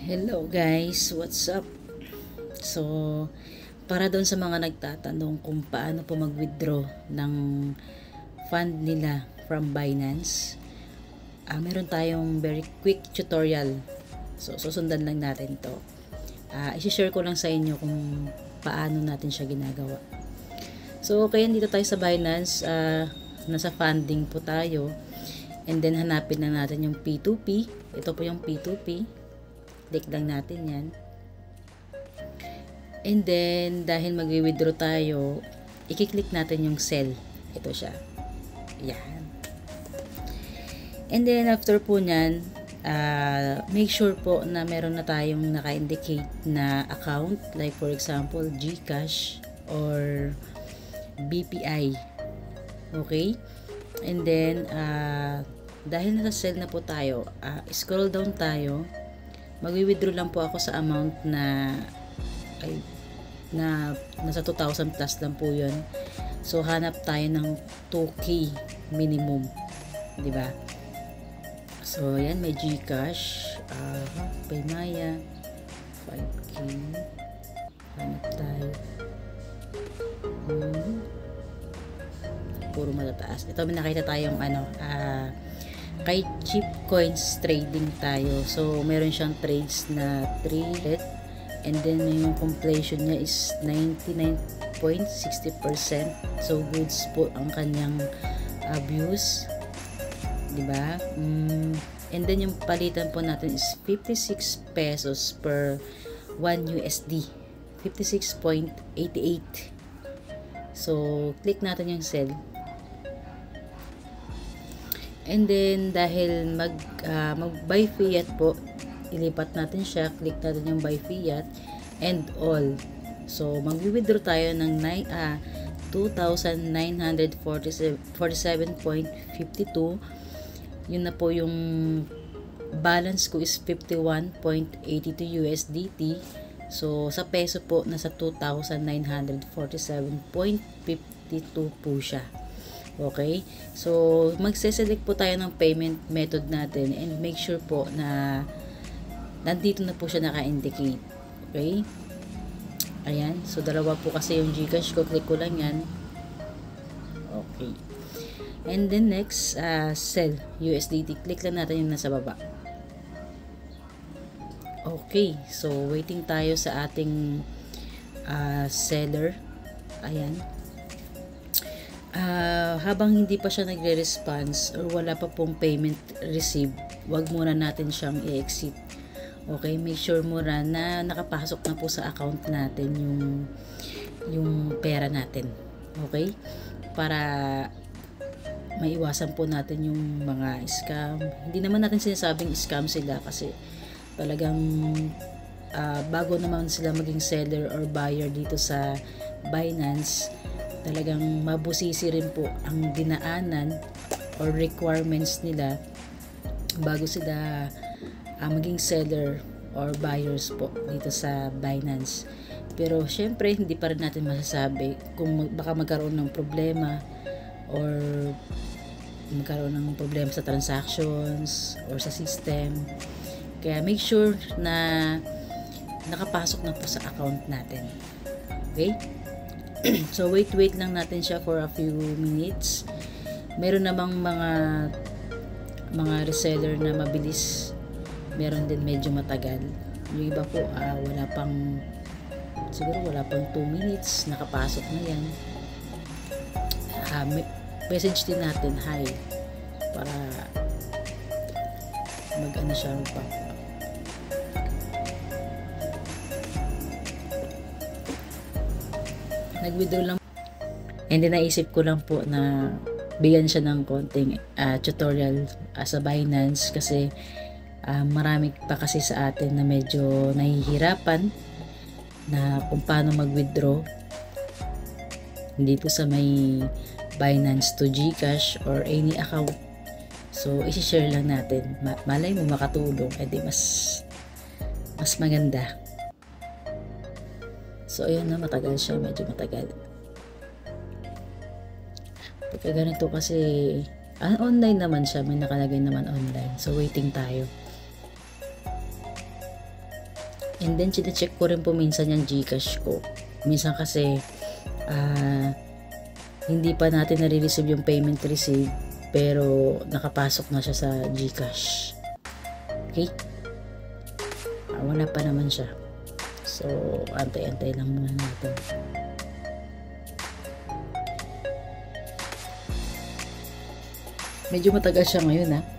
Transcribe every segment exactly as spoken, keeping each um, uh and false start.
Hello guys, what's up? So, para doon sa mga nagtatanong kung paano po mag-withdraw ng fund nila from Binance, uh, meron tayong very quick tutorial. So, susundan lang natin to. Uh, isi-share ko lang sa inyo kung paano natin siya ginagawa. So, kaya dito tayo sa Binance, uh, nasa funding po tayo. And then, hanapin na natin yung P two P. Ito po yung P two P. Click lang natin yan. And then, dahil mag-withdraw tayo, i-click natin yung sell. Ito siya. Yan. And then, after po nyan, uh, make sure po na meron na tayong naka-indicate na account. Like for example, GCash or B P I. Okay? And then, uh, dahil nasa-sell na po tayo, uh, scroll down tayo. Magwi-withdraw lang po ako sa amount na ay na nasa two thousand plus lang po 'yon. So hanap tayo ng two K minimum, 'di ba? So yan, may GCash, uh, Paymaya five K. Hanap tayo. Hmm. Puro matataas. Ito, may nakita tayong ano, ah uh, kay Cheap Coins Trading tayo. So, meron siyang trades na three and then yung completion niya is ninety-nine point six zero percent. So, goods po ang kanyang uh, views. Diba? Mm, and then yung palitan po natin is fifty-six pesos per one U S D. fifty-six point eight eight. So, click natin yung sell. And then, dahil mag, uh, mag-buy fiat po, ilipat natin siya, click natin yung buy fiat, and all. So, mag-withdraw tayo ng uh, two thousand nine hundred forty-seven point five two. Yun na po yung balance ko is fifty-one point eight two U S D T. So, sa peso po, nasa two thousand nine hundred forty-seven point five two po siya. Okay? So, magse-select po tayo ng payment method natin and make sure po na nandito na po siya naka-indicate. Okay? Ayan. So, dalawa po kasi yung GCash ko. Click ko lang yan. Okay. And then next, uh, sell U S D T. Click lang natin yung nasa baba. Okay. So, waiting tayo sa ating uh, seller. Ayan. Uh, habang hindi pa siya nagre-response or wala pa pong payment received, wag muna natin siyang i-exit. Okay, make sure muna na nakapasok na po sa account natin yung yung pera natin. Okay? Para maiwasan po natin yung mga scam. Hindi naman natin sinasabing scam sila kasi talagang uh, bago naman sila maging seller or buyer dito sa Binance, talagang mabusisi rin po ang dinaanan or requirements nila bago sila uh, maging seller or buyers po dito sa Binance. Pero syempre hindi pa rin natin masasabi kung mag, baka magkaroon ng problema or magkaroon ng problema sa transactions or sa system. Kaya make sure na nakapasok na po sa account natin. Okay? So, wait, wait lang natin siya for a few minutes. Meron namang mga mga reseller na mabilis. Meron din medyo matagal. Yung iba po, uh, wala pang siguro wala pang two minutes. Nakapasok na yan. Uh, message din natin, hi. Para mag-ano siya pa. Nag-withdraw lang. And then naisip ko lang po na bigyan siya ng konting uh, tutorial uh, sa Binance kasi uh, marami pa kasi sa atin na medyo nahihirapan na kung paano mag-withdraw dito sa may Binance to GCash or any account. So, isi-share lang natin. Ma- malay mo makatulong. E di mas mas maganda. So, ayun na, matagal siya. Medyo matagal. Pagka ganito kasi, ah, online naman siya. May nakalagay naman online. So, waiting tayo. And then, chine-check ko rin po minsan yung Gcash ko. Minsan kasi, ah, hindi pa natin nare-receive yung payment receipt, pero nakapasok na siya sa Gcash. Okay? Ah, wala pa naman siya. So, antay-antay lang muna natin. Medyo matagal siya ngayon, ha?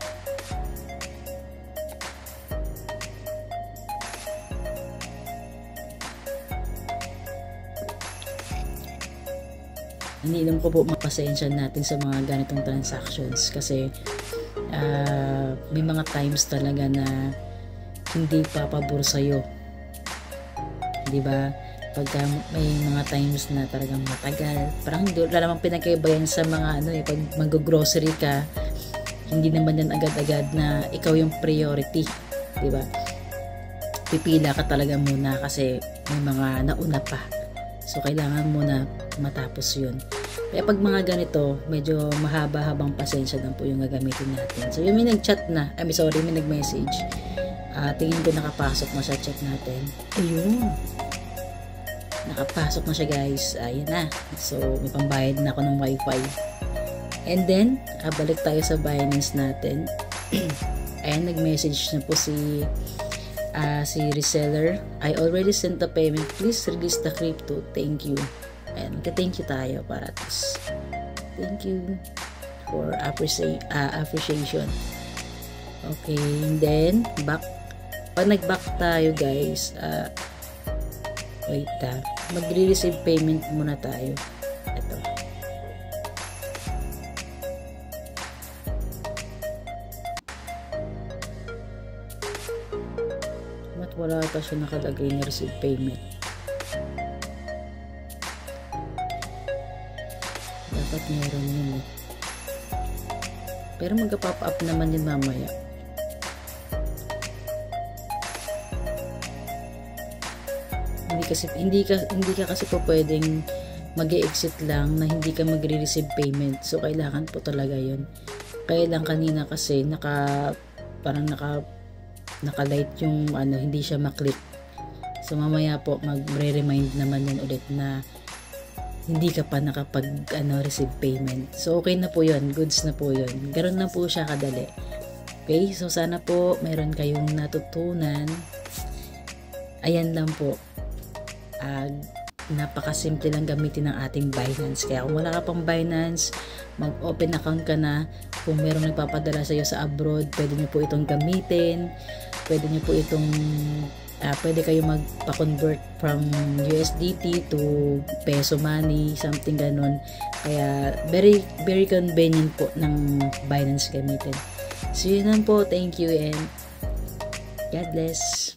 Iniinom ko po mapasensya natin sa mga ganitong transactions kasi uh, may mga times talaga na hindi papabor sa'yo, di ba? Pagka may mga times na talagang matagal, parang hindi wala namang pinagkaibayan sa mga ano eh, pag mag-grocery ka, hindi naman yan agad-agad na ikaw yung priority, di ba? Pipila ka talaga muna kasi may mga nauna pa. So, kailangan muna matapos yun. Kaya pag mga ganito, medyo mahaba-habang pasensya lang po yung gagamitin natin. So, yung may nag-chat na, I mean, sorry, may nag-message. Uh, tingin ko nakapasok na sa chat natin. Ayun. Nakapasok na siya, guys. Ayan na. So, may pambayad na ako ng wifi. And then, uh, balik tayo sa Binance natin. Ayan, nag-message na po si Uh, si reseller. I already sent the payment. Please release the crypto. Thank you. And thank you tayo para tis. Thank you for appreci uh, appreciation. Okay, and then back. Pag nag-back tayo, guys, uh, wait ah, magre-receive payment muna tayo. Ito. Wala pa siya nakalagay na receive payment. Dapat meron yun eh. Pero mag-pop up naman yun mamaya. Hindi kasi hindi ka hindi ka kasi po pwedeng mag-exit lang na hindi ka magre-receive payment. So kailangan po talaga yun. Kaya lang kanina kasi naka parang naka naka-light yung ano, hindi siya maklik. So mamaya po magre-remind naman yan ulit na hindi ka pa nakapag ano, receive payment. So okay na po yun, goods na po yun. Ganoon na po siya kadali. Okay, so sana po meron kayong natutunan. Ayan lang po. Uh, napakasimple lang gamitin ng ating Binance. Kaya kung wala ka pang Binance, mag-open account ka na. Kung merong nagpapadala sa iyo sa abroad, pwede niyo po itong gamitin. Pwede niyo po itong uh, pwede kayo magpa-convert from U S D T to peso money, something ganun. Kaya very very convenient po ng Binance gamitin. So yun lang po. Thank you and God bless.